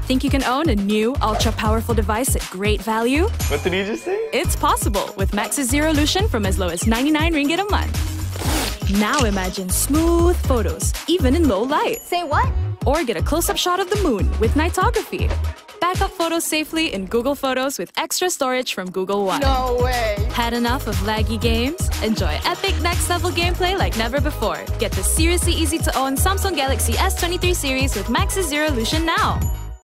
Think you can own a new, ultra-powerful device at great value? What did you just say? It's possible with Maxis Zerolution from as low as 99 ringgit a month. Now imagine smooth photos, even in low light. Say what? Or get a close-up shot of the moon with nightography. Back up photos safely in Google Photos with extra storage from Google One. No way! Had enough of laggy games? Enjoy epic next-level gameplay like never before. Get the seriously easy-to-own Samsung Galaxy S23 Series with Maxis Zerolution now.